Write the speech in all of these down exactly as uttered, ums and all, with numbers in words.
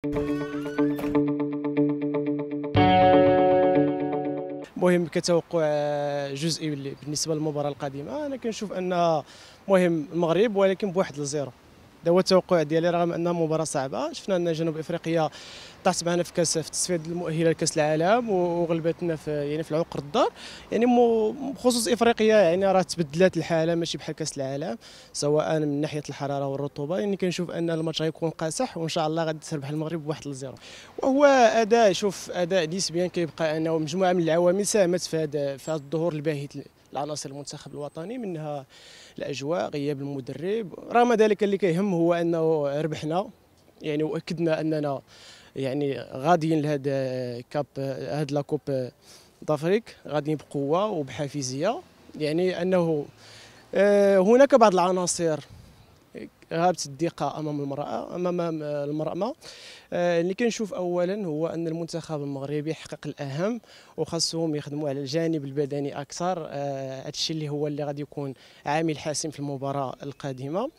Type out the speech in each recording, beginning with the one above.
مهم كتوقع جزئي بالنسبه للمباراه القادمه، انا كنشوف ان مهم المغرب ولكن بواحد لزيرو. هذا هو التوقع ديالي، رغم انها مباراه صعبه. شفنا ان جنوب افريقيا طاحت معنا في كاس في التصفيات المؤهله لكاس العالم وغلبتنا في يعني في العقر الدار. يعني بخصوص افريقيا يعني راه تبدلات الحاله، ماشي بحال كاس العالم سواء من ناحيه الحراره والرطوبه. يعني كنشوف ان الماتش غيكون قاصح وان شاء الله غادي تربح المغرب بواحد لزيرو. وهو اداء، شوف اداء نسبيا كيبقى انه مجموعه من العوامل ساهمت في هذا في هذا الظهور الباهت لعناصر المنتخب الوطني، منها الاجواء، غياب المدرب. رغم ذلك اللي كيهم هو انه ربحنا يعني، واكدنا اننا يعني غاديين لهذا كاب هاد لا كوب دافريك غاديين بقوه وبحافزيه. يعني انه آه، هناك بعض العناصر غابت الدقه امام المراه امام المرمى. آه، اللي كنشوف اولا هو ان المنتخب المغربي حقق الاهم، وخاصهم يخدموا على الجانب البدني اكثر. هذا الشيء اللي هو اللي غادي يكون عامل حاسم في المباراه القادمه.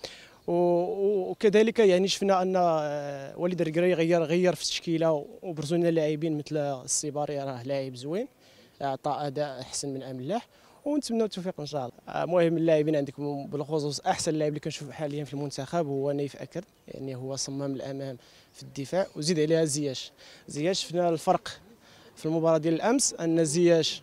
وكذلك يعني شفنا ان آه، وليد الركراي غير غير في التشكيله وبرزوا لنا لاعبين مثل السيباري، راه لاعب زوين، اعطى اداء احسن من املاح، ونتمنوا التوفيق ان شاء الله. آه، مهم اللاعبين عندكم بالخصوص احسن لاعب اللي كنشوف حاليا في المنتخب هو نايف اكرد، يعني هو صمام الامام في الدفاع، وزيد عليها زياش. زياش شفنا الفرق في المباراه ديال الامس، ان زياش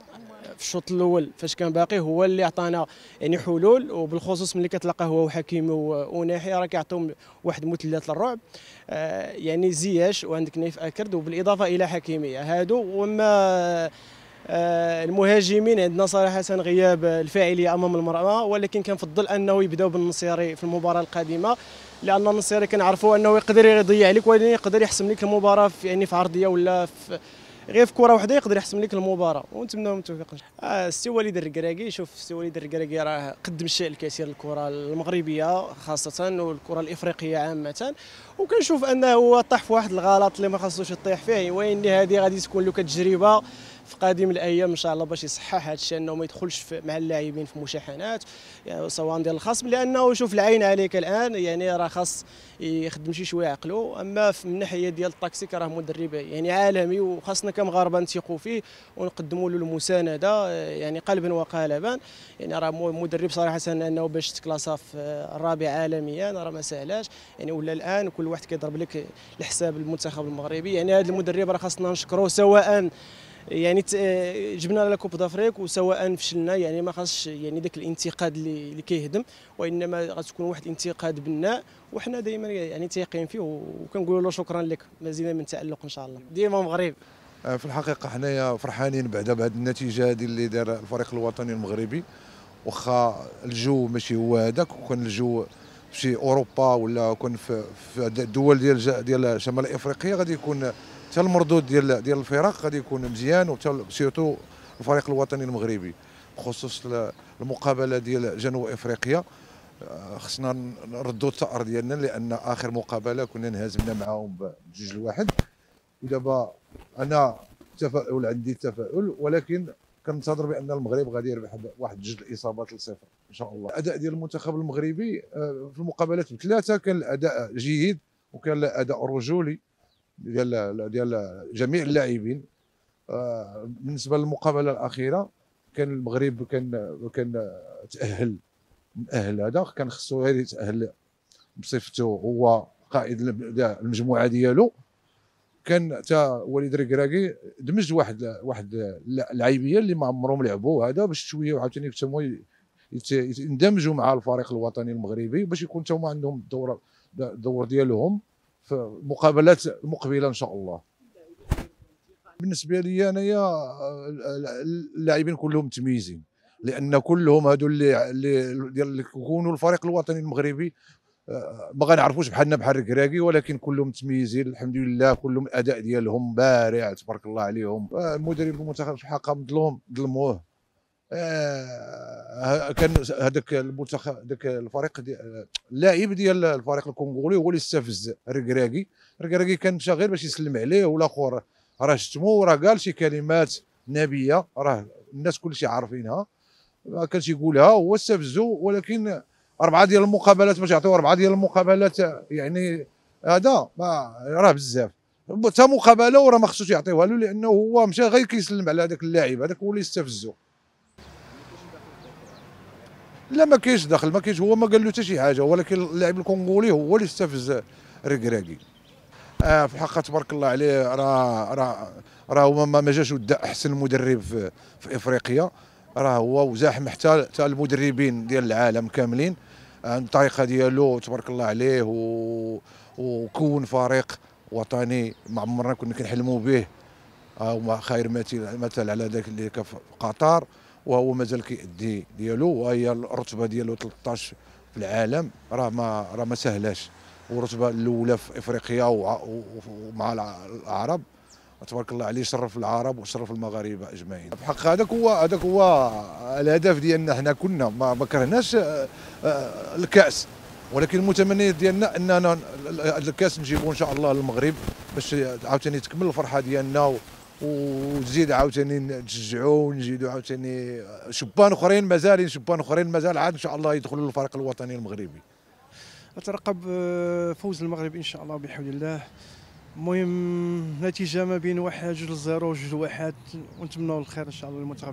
في الشوط الاول فاش كان باقي هو اللي عطانا يعني حلول، وبالخصوص ملي كتلاقى هو وحكيمي وناحي راه كيعطيهم واحد مثلث للرعب. آه يعني زياش وعندك نايف اكرد وبالاضافه الى حكيمي هادو. وما آه المهاجمين عندنا صراحه غياب الفاعليه امام المرمى، ولكن كنفضل انه يبداو بالنصيري في المباراه القادمه، لان النصيري كنعرفوا انه يقدر يضيع لك ولكن يقدر يحسم لك المباراه في يعني في عرضيه ولا في غير في كره واحده يقدر يحسم لك المباراه. ونتمنوا التوفيق. آه السي وليد الركراكي، شوف السي وليد الركراكي راه قدم الشيء الكثير للكره المغربيه خاصه والكره الافريقيه عامه، وكنشوف انه طاح في واحد الغلط اللي ما خاصوش يطيح فيه. وان هذه غادي تكون له كتجربه في قادم الايام ان شاء الله باش يصحح هذا الشيء، انه ما يدخلش مع اللاعبين في مشاحنات يعني سواء ديال الخصم، لانه شوف العين عليك الان يعني راه خاص يخدم شي شويه عقله. اما من الناحيه ديال التكتيك راه مدرب يعني عالمي، وخاصنا كمغاربه نثيقوا فيه ونقدموا له المسانده يعني قلبا وقالبا. يعني راه مدرب صراحه انه باش تكلاسا في الرابع عالميا راه ما سهلاش يعني، ولا الان كل واحد كيضرب لك لحساب المنتخب المغربي. يعني هذا المدرب راه خاصنا نشكروه، سواء يعني جبنا لا كوب دافريك وسواء فشلنا، يعني ما خاصش يعني ذاك الانتقاد اللي اللي كيهدم، وانما غتكون واحد الانتقاد بناء، وحنا دائما يعني تيقين فيه وكنقولوا له شكرا لك، مزيدا من التالق ان شاء الله ديما مغرب. في الحقيقه حنايا فرحانين بعدا بهذه النتيجه هذه اللي دار الفريق الوطني المغربي، واخا الجو ماشي هو هذاك، وكان الجو في اوروبا ولا كون في في الدول ديال ديال شمال افريقيا غادي يكون حتى المردود ديال ديال الفرق غادي يكون مزيان، وحتى سيرتو الفريق الوطني المغربي. بخصوص المقابله ديال جنوب افريقيا خصنا نردوا الثأر ديالنا، لان اخر مقابله كنا انهزمنا معاهم بجوج لواحد، ودابا انا تفاؤل عندي تفاؤل، ولكن كنتظر بان المغرب غادي يربح واحد جوج الاصابات لصفر ان شاء الله. الاداء ديال المنتخب المغربي في المقابلات بثلاثه كان الاداء جيد، وكان الاداء رجولي ديال ديال جميع اللاعبين. بالنسبه للمقابله الاخيره كان المغرب كان كان تاهل مؤهل، هذا كان خصو غير يتاهل بصفته هو قائد المجموعه ديالو. كان حتى وليد الركراكي دمج واحد واحد اللعيبيه اللي ما عمرهم لعبوا هذا باش شويه وعاوتاني حتى هما يندمجوا مع الفريق الوطني المغربي، باش يكون حتى هما عندهم الدور الدور ديالهم في المقابلات المقبله ان شاء الله. بالنسبه لي انايا اللاعبين كلهم متميزين، لان كلهم هادو اللي اللي ديال يكونوا الفريق الوطني المغربي ما غنعرفوش بحالنا بحال الركراكي، ولكن كلهم متميزين الحمد لله، كلهم الاداء ديالهم بارع تبارك الله عليهم. المدرب المنتخب الحقيقه مظلوم ظلموه. آه كان هذاك المنتخب ذاك الفريق ديال اللاعب ديال الفريق الكونغولي هو اللي استفز الركراكي. الركراكي كان مشى غير باش يسلم عليه، والاخر راه شتمو وراه قال شي كلمات نابيه راه الناس كلشي عارفينها، ما كانش يقولها، هو استفزو. ولكن اربعه ديال المقابلات باش يعطيو اربعه ديال المقابلات يعني هذا ما راه بزاف حتى مقابله وراه ما خصوش يعطيوها له، لانه هو مشى غير كيسلم على هذاك اللاعب، هذاك هو اللي استفزو. لا ما كاينش دخل، ما كاينش، هو ما قال له حتى شي حاجه، ولكن اللاعب الكونغولي هو اللي استفز ركراكي. آه في الحق تبارك الله عليه، راه راه راه هو ما جاش ودا احسن مدرب في, في افريقيا، راه هو وزاحم حتى حتى المدربين ديال العالم كاملين. آه الطريقه ديالو تبارك الله عليه، و وكون فريق وطني ما عمرنا كنا كنحلموا به. آه خير مثل مثل على ذاك اللي كان في قطر، وهو مازال كيأدي ديالو، وهي الرتبه ديالو ثلاثطاش في العالم، راه ما راه ما سهلاش، والرتبه الاولى في افريقيا ومع العرب. تبارك الله عليه، شرف العرب وشرف المغاربه اجمعين. بحق هذاك هو هذاك هو الهدف ديالنا، حنا كنا ما, ما كرهناش الكاس، ولكن المتمنيات ديالنا اننا الكاس نجيبو ان شاء الله للمغرب، باش عاوتاني تكمل الفرحه ديالنا، وتزيد عاوتاني نتشجعوا ونزيدوا عاوتاني شبان اخرين مازالين شبان اخرين مازال عاد ان شاء الله يدخلوا للفريق الوطني المغربي. اترقب فوز المغرب ان شاء الله بحول الله. المهم نتيجه ما بين واحد جوج لزيرو جوج واحد، ونتمنوا الخير ان شاء الله للمنتخب.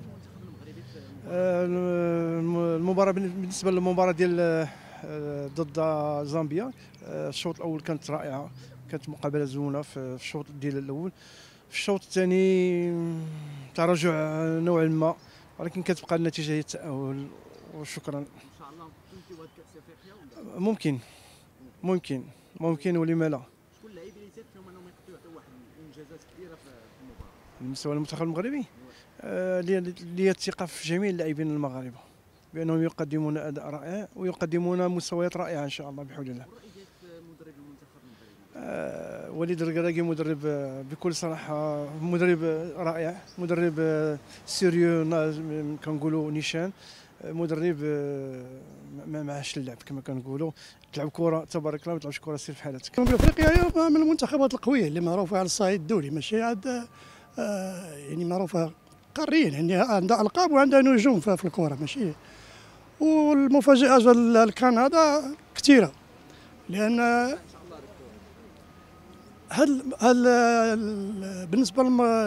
المباراه بالنسبه للمباراه ديال ضد زامبيا، الشوط الاول كانت رائعه، كانت مقابله زوينه في الشوط ديال الاول. في الشوط الثاني تراجع نوعا ما، ولكن كتبقى النتيجه هي التاهل، وشكرا. ان شاء الله تنتهي كاس افريقيا، ممكن ممكن ممكن ولما لا. شكون اللاعبين اللي زاد فيهم انهم يقدروا يعطيو واحد الانجازات كبيره في المباراه بالنسبه للمنتخب المغربي؟ آه لي الثقه في جميع اللاعبين المغاربه بانهم يقدمون اداء رائع ويقدمون مستويات رائعه ان شاء الله بحول الله. مدرب المنتخب المغربي آه وليد الركراكي مدرب بكل صراحه، مدرب رائع، مدرب سيريو كنقولوا نيشان، مدرب ما معاش اللعب كما كنقولوا، تلعب كره تبارك الله، ما تلعبش كره سير في حالتك. افريقيا هي من المنتخبات القويه اللي معروفه على الصعيد الدولي، ماشي عاد آه يعني معروفه قاريا، يعني عندها القاب وعندها نجوم في الكره ماشي. والمفاجات الكان هذا كثيره، لان هل هل بالنسبه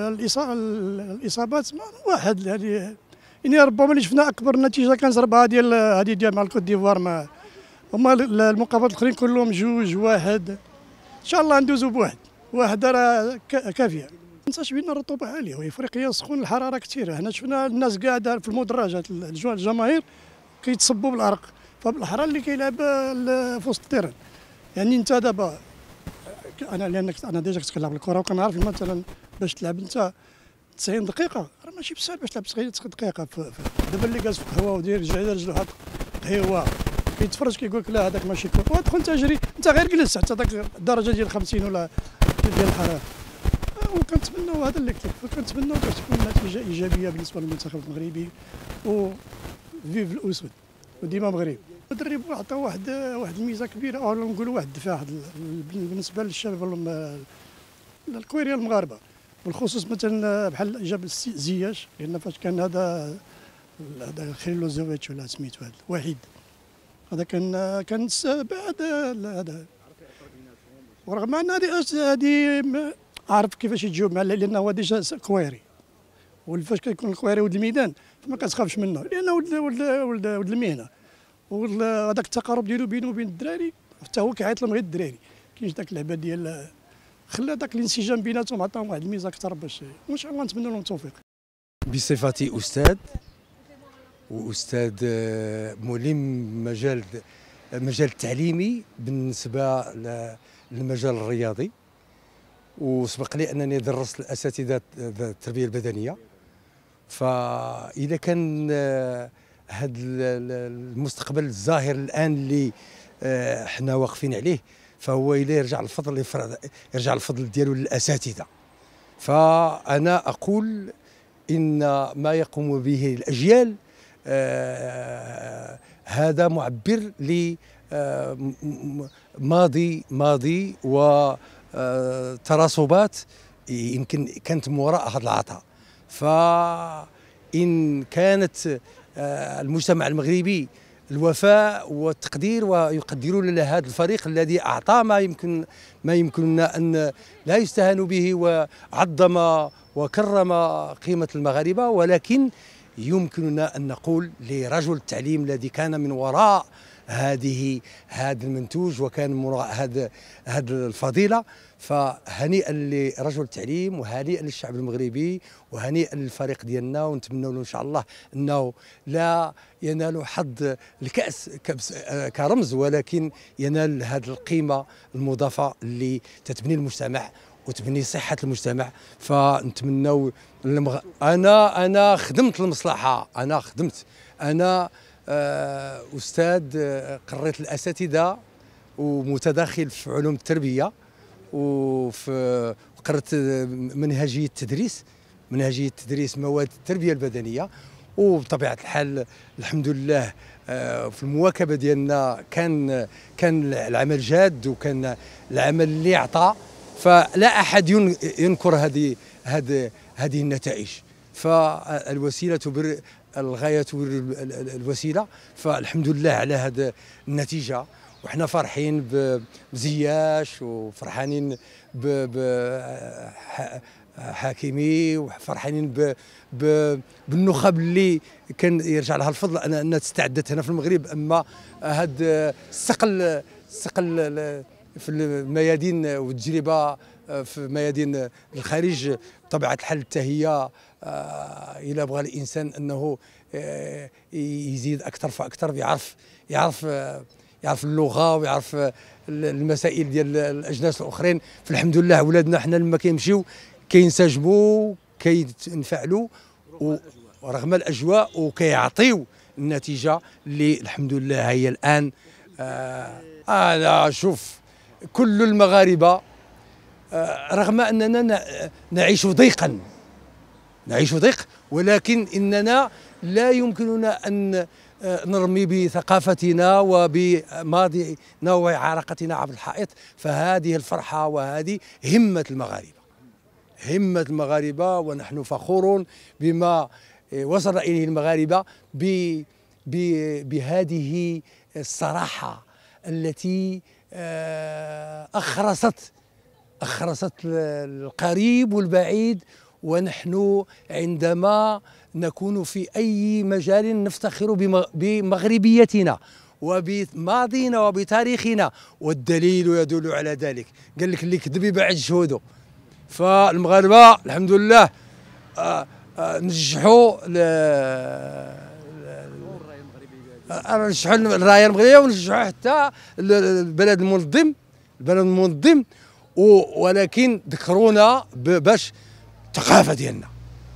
للاصابات واحد يعني يعني ربما اللي شفنا اكبر نتيجه كانت ربعه ديال هذه ديال مع الكوت ديفوار، مع هما المقابلات الاخرين كلهم جوج واحد. ان شاء الله ندوزو بواحد واحد راه كافيه. ما ننساش بان الرطوبه عاليه وافريقيا سخون، الحراره كثيره. هنا شفنا الناس قاعده في المدرجات، الجماهير كيتصبوا بالعرق، فبالاحرى اللي كيلعب في وسط التيران. يعني انت دابا انا لانك انا ديجا كنت كنلعب الكره وكنعرف مثلا باش تلعب انت تسعين دقيقه راه ماشي بسهل باش تلعب تسعين دقيقه. دابا اللي جالس في القهوه وداير رجع على رجلو هاك قهوه كيتفرج كيقول لك لا هذاك ماشي كوره، وتدخل تجري انت غير جلس حتى ذاك الدرجه ديال خمسين ولا ديال الحراره. وكنتمنوا هذا اللي كتب، كنتمنوا باش تكون نتيجه ايجابيه بالنسبه للمنتخب المغربي، و فيف الاسود وديما مغرب. المدرب عطى واحد واحد الميزه كبيره، او نقولوا واحد الدفاع بالنسبه للشباب الكويريه المغاربه، بالخصوص مثلا بحال جاب زياش، لان فاش كان هذا هذا خليلوزوفيتش ولا سميتو هذا الوحيد، هذا كان كان بعد هذا. ورغم ان هذه هذه عارف كيفاش يتجاوب مع، لانه هو ديجا كويري، وفاش كيكون الكويري ولد الميدان فما كتخافش منه، لانه ولد ولد ولد, ولد المهنه. وهذاك التقارب ديالو بينه وبين الدراري، حتى هو كيعيط لهم غير الدراري، كاينش داك اللعبه ديال خلى داك الانسجام بيناتهم، عطاهم واحد الميزه اكثر، باش ان شاء الله نتمنى لهم التوفيق. بصفتي استاذ واستاذ ملم مجال المجال التعليمي بالنسبه للمجال الرياضي، وسبق لي انني درست الاساتذه التربيه البدنيه، فاذا كان هذا المستقبل الظاهر الان اللي احنا واقفين عليه، فهو الى يرجع الفضل يرجع الفضل ديالو للاساتذه. فانا اقول ان ما يقوم به الاجيال آه هذا معبر لماضي ماضي وتراصبات يمكن كانت من وراء هذا العطاء. فإن كانت آه المجتمع المغربي الوفاء والتقدير، ويقدرون لهذا الفريق الذي أعطى ما يمكن ما يمكننا أن لا يستهان به، وعظم وكرم قيمة المغاربة. ولكن يمكننا أن نقول لرجل التعليم الذي كان من وراء هذه هذا المنتوج وكان من وراء هذا هذه الفضيلة، فهنيئا لرجل التعليم وهنيئا للشعب المغربي وهنيئا للفريق ديالنا، ونتمنوا له ان شاء الله انه لا ينال حظ الكأس كرمز، ولكن ينال هذه القيمة المضافة اللي تتبني المجتمع وتبني صحة المجتمع. فنتمنوا المغ... انا انا خدمت المصلحة، انا خدمت انا آه استاذ، آه قريت الاساتذة ومتداخل في علوم التربية، وفي قرأت منهجية التدريس منهجية التدريس مواد التربية البدنية. وبطبيعة الحال الحمد لله في المواكبة ديالنا كان كان العمل جاد، وكان العمل اللي عطى، فلا أحد ينكر هذه هذه هذه النتائج. فالوسيلة تبرر الغاية تبرر الوسيلة، فالحمد لله على هذه النتيجة. وحنا فرحين بزياش وفرحانين بحاكمي وفرحانين بالنخب اللي كان يرجع لها الفضل انها تستعدت هنا في المغرب. اما هذا الثقل الثقل في الميادين والتجربه في ميادين الخارج بطبيعه الحال حتى هي الا بغى الانسان انه يزيد اكثر فاكثر، يعرف يعرف يعرف اللغه ويعرف المسائل ديال الاجناس الاخرين. فالحمد لله ولادنا حنا لما كيمشيو كينسجموا كينفعلوا ورغم الاجواء وكيعطيو النتيجه اللي الحمد لله هي الان. آه انا شوف كل المغاربه آه رغم اننا نعيش ضيقا نعيش ضيق، ولكن اننا لا يمكننا ان نرمي بثقافتنا وبماضينا وعراقتنا عبر الحائط. فهذه الفرحة وهذه همة المغاربة همة المغاربة ونحن فخورون بما وصل إليه المغاربة بهذه الصراحة التي أخرست أخرست القريب والبعيد. ونحن عندما نكون في أي مجال نفتخر بمغربيتنا وبماضينا وبتاريخنا، والدليل يدل على ذلك. قال لك اللي كذب يبعد شهوده. فالمغاربة الحمد لله آآ آآ نجحوا نجحوا الراية المغربية ونجحوا حتى البلد المنظم البلد المنظم ولكن ذكرونا باش الثقافة ديالنا.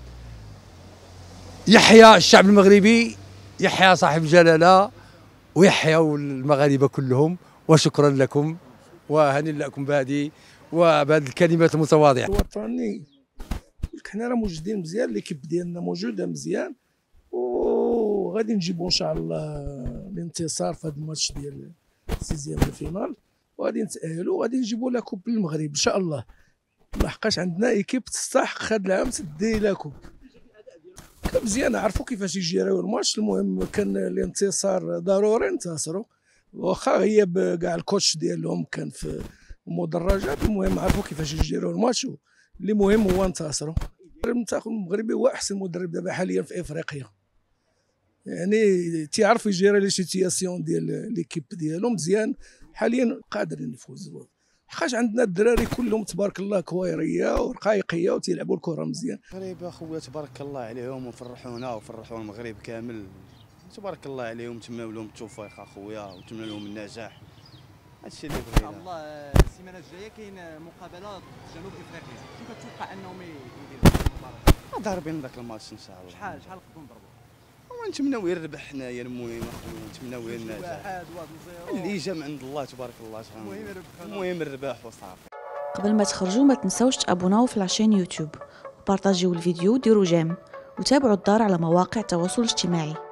يحيى الشعب المغربي، يحيى صاحب الجلالة، ويحيوا المغاربة كلهم. وشكرا لكم وهنيئا لكم بهذه وبهذه الكلمات المتواضعة. الوطني حنا راه موجودين مزيان، ليكيب ديالنا موجودة مزيان، وغادي نجيبوا ان شاء الله الانتصار في هذا الماتش ديال السيزيام الفينال، وغادي نتأهلوا وغادي نجيبوا لا كوب للمغرب ان شاء الله. لحقاش عندنا ايكيب تستحق هذا العام تدي لا كوب. كان مزيان عرفوا كيفاش يجيريو الماتش. المهم كان الانتصار ضروري، انتصروا واخا غياب كاع الكوتش ديالهم كان في المدرجات. المهم عرفوا كيفاش يجيريو الماتش، اللي مهم هو انتصروا. المنتخب المغربي هو احسن مدرب دابا حاليا في افريقيا، يعني تيعرف يجيري لي سيتياسيون ديال ليكيب ديالو مزيان. حاليا قادرين نفوزوا حقاش عندنا الدراري كلهم تبارك الله كويريه ورقايقيه وتيلعبوا الكره مزيان. المغرب اخويا تبارك الله عليهم وفرحونا وفرحوا المغرب كامل، تبارك الله عليهم. نتمنوا لهم التوفيق اخويا ونتمنوا لهم النجاح. هادشي اللي بغينا. ان شاء الله السيمانه الجايه كاين مقابله ضد جنوب افريقيا، كيف كتوقع انهم يديروا المباراه؟ ضاربين ذاك الماتش ان شاء الله. شحال شحال خصكم نضربوا؟ ونتمناو يربح حنايا. المهم اخويا نتمناو النجاح. واحد واحد زيرو اللي جا من عند الله تبارك الله. المهم يربحوا. المهم الرباح وصافي. قبل ما تخرجوا ما تنسوش تابوناو في لاشين يوتيوب وبارطاجيو الفيديو وديروا جيم وتابعوا الدار على مواقع التواصل الاجتماعي.